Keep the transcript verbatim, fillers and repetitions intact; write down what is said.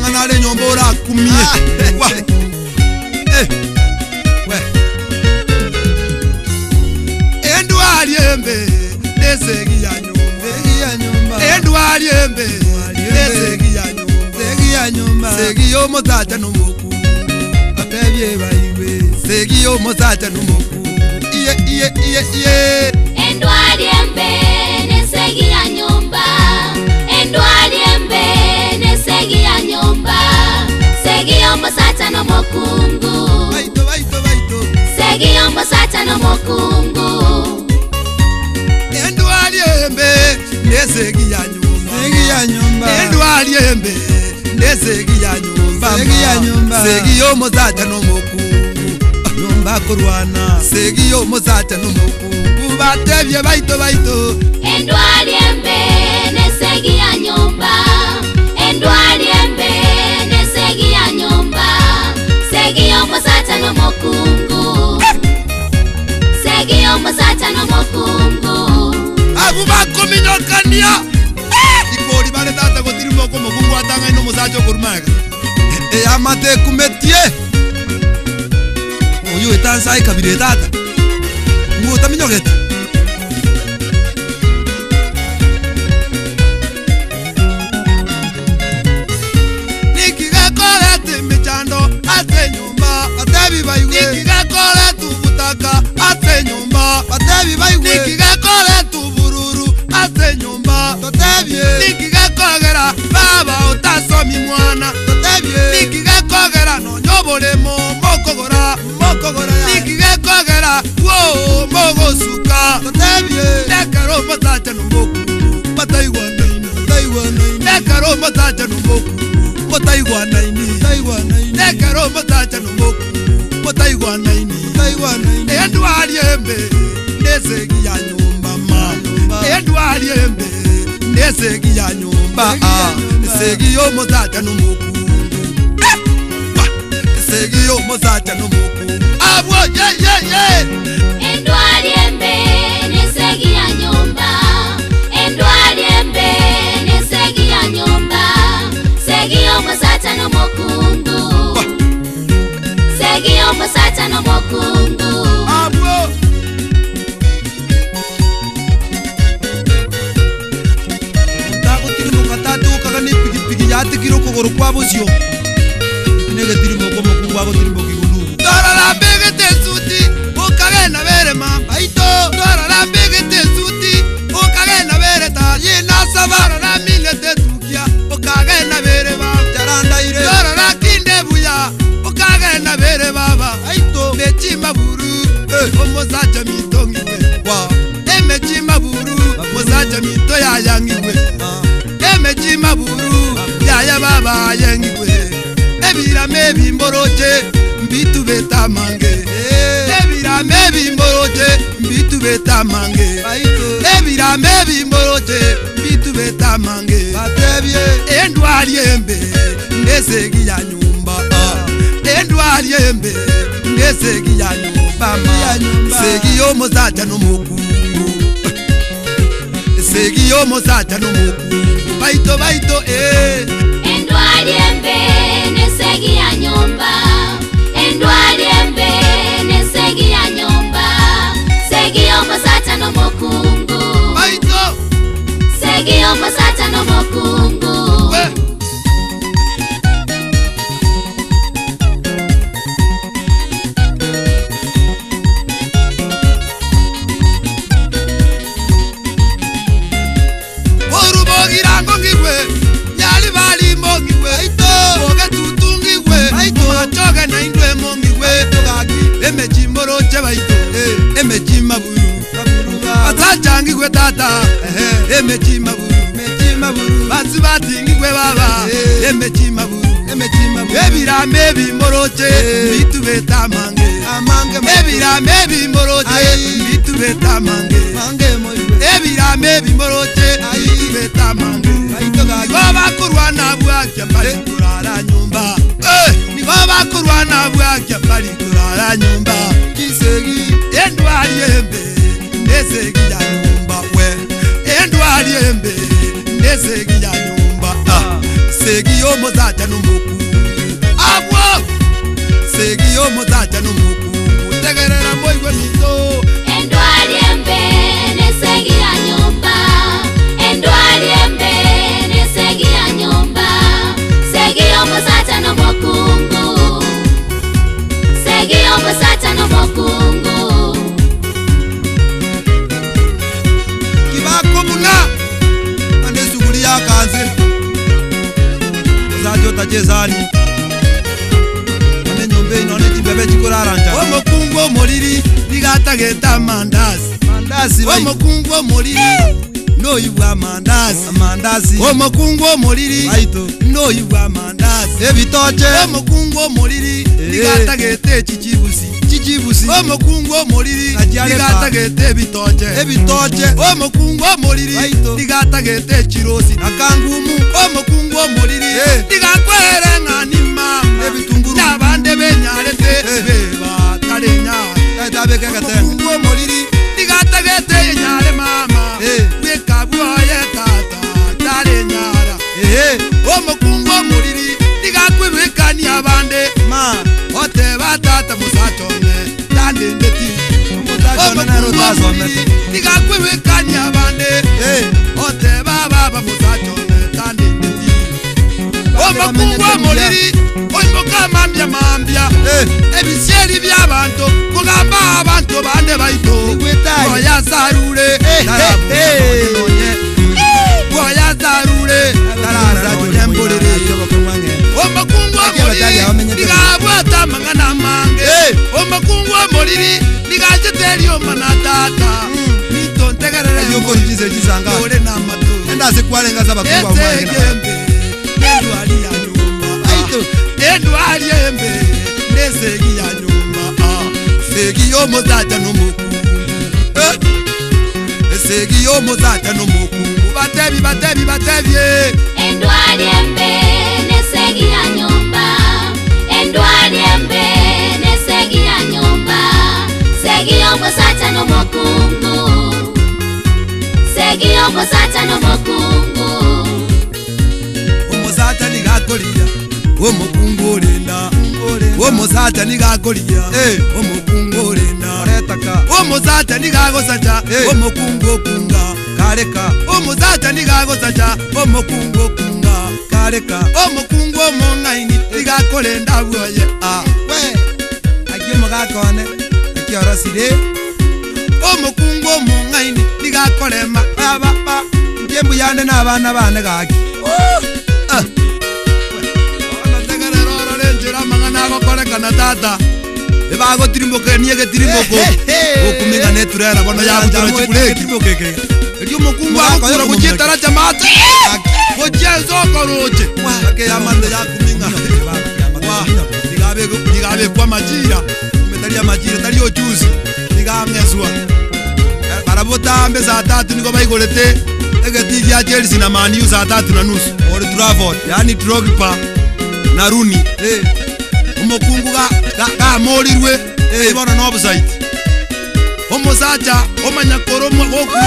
Nanga nale nyomba ora kumie. Wa. Eh. We. Endwali embe nesegi ya nyumba. Segi ya nyumba. Endwali embe nesegi ya nyumba. Segi ya nyumba. Segi yo motata no moku. Atebye baiwe. Segi yo motata no moku. Iye iye iye iye. Endwali embe nesegi ya nyumba. Endwali embe nesegi ya nyumba. Segi yo motata no mokungu. Baito baito baito. Segi yo motata no mokungu. Endwali embe nesegi ya nyumba. Segi ya nyumba. Endwali embe nesegi ya nyumba. Segi ya nyumba. Segi yo motata no moku. Nyumba kurwana. Segi yo motata no moku. Batebye baito baito. Endwali embe nesegi ya nyumba. Endwali embe nesegi ya nyumba. Segi yo motata no mokungu. Segi yo motata no mokungu. Abu bakominyokania. Ikori bale tata gotirimo ko mokungu atanga ino mosacho kurmaga. E amate kumetie. Oyo etansa ikabire tata. Ngota minyogete. Nikigakora timichando ate nyumba atebi baiwe. Nikigakora tubutaka ate nyumba atebi baiwe. Nikigakora tubururu ate nyumba totebye. Nikigakogera baba utasomi mwana totebye. Nikigakogera no nyobolemo mokogora mokogora. Nikigakogera wo mogo suka totebye. Nekaro matacha no moku mataiwa naini mataiwa naini. Nekaro matacha no moku mataiwa naini mataiwa naini. Nekaro matacha no moku mataiwa naini mataiwa naini. Endwali embe nesegi ya nyumba ma. Endwali embe nesegi ya nyumba. Segi yo motata no moku. Segi yo motata no moku. Abo ye ye ye. Endwali embe nesegi ya nyumba. Endwali embe nesegi ya nyumba. Segi yo motata no mokungu. Segi yo motata no mokungu. Abo. Tago tirimo katatu kagani pigi pigi yati kiro kogoro kwabo sio. Nege tirimo ko mokungu abo tirimo kigulu. Dora la bege tesuti okage na bere ma. Aito dora la bege tesuti okage na bere ta. Yina sabara la mile tetukia okage na bere ba. Jaranda ire dora la kinde buya okage na bere baba. Aito mechima buru omozacha mitongiwe. Wa emechima buru omozacha mito ya yangiwe. Emechima buru ya ya baba yangiwe. Ebira mebi mboroche mbitu beta mange. Ebira mebi mboroche mbitu beta mange. Ebira mebi mboroche mbitu beta mange. Batebye endwali embe nesegi ya nyumba. Endwali embe nesegi ya nyumba. Segi yo mozata no moku. Segi yo mozata no moku. Baito baito eh. Endwali embe nesegi ya nyumba. Endwali embe nesegi ya nyumba. Segi yo motata no mokungu. Baito. Segi yo motata no mokungu. We. Orubogirango ngigwe nyali bali mongiwe. Baito. Boga tutungiwe. Baito. Machoga na indwe mongiwe. Togagi emejimboroche baito. Emejima buru. Atachangiwe tata. Emejima buru. Emejima buru. Basi batingigwe baba. Emejima buru. Emejima buru. Ebira mebi mboroche bitu beta mange. Amange. Ebira mebi mboroche bitu beta mange. Mange moiwe. Ebira mebi mboroche bitu beta mange. Baito gagi. Baba kurwana bwakya bali kurara nyumba. Eh, ni baba kurwana bwakya bali kurara nyumba. Kisegi endwali embe nesegi ya nyumba we. Endwali embe nesegi ya nyumba. Ah, segi yo mozata no moku. n'umukungu tegerera moigwe mito endwali embe nesegi ya nyumba endwali embe nesegi ya nyumba segi omusata n'umukungu segi omusata n'umukungu kibako muna ane suguli ya kanze uzajo tajezani ane nyombe inone chibebe chikuraranja omukungu omuliri ligatageta mandazi mandazi omukungu omuliri noyibwa mandazi mandazi omukungu omuliri aito noyibwa mandazi ebitoche omukungu omuliri ligatageta chichibusi chichibusi omukungu omuliri ligatageta ebitoche ebitoche omukungu omuliri ligatageta chirosi akangumu omukungu omuliri ligakwere ngani mama ebitunguru nabande benyarete beba kalenya tatabeke katenga omuliri ligatageta yenyare mama wekabwoye tata talenyara omukungu omuliri ligakwirwekani abande ma oteba tata musachone tandendeti omukungu omuliri ligakwirwekani abande oteba baba musachone tandendeti omukungu omuliri oimoka mambya mambya ebisyeri by'abantu kugamba abantu bande baito oyazarure oyazarure omukungu omuliri ligabwata mangana mange omukungu omuliri ligajeteri omanatata mito ntegerere yokorijize jizanga ole namatu endase kwalenga zabakungu amwange endwali ya nyumba aito endwali embe nesegi ya nyumba segi yomuzaja n'umukungu segi yomuzaja n'umukungu batebi batebi batebye endwali embe nesegi ya nyumba endwali embe nesegi ya nyumba segi yomuzaja n'umukungu segi yomuzaja n'umukungu omuzaja nigakolia omukungu olenda omuzaja nigakolia omukungu olenda omuzaja nigagosaja omukungu okunga kaleka omuzaja nigagosaja omukungu okunga kaleka omukungu omongaini nigakolenda bwoye akimugakone akiorosire omukungu omongaini nigakolema baba njembu yande n'abana bane gaki mangana tata ebago tirimboke niege tirimboko okuminga neturera bono yabutara chikuleki elio mukungu akora kuchitara chamata kochezo koroche ake yamande yakuminga wa digabe digabe kwa majira metalia majira talio juice digamneswa barabota ambe za tatu niko baigolete egeti ya Chelsea na Man U za tatu na nusu Old Trafford yani Drogba na Rooney eh omukungu ga ga molirwe eh bono no offside omusacha omanyakoro oku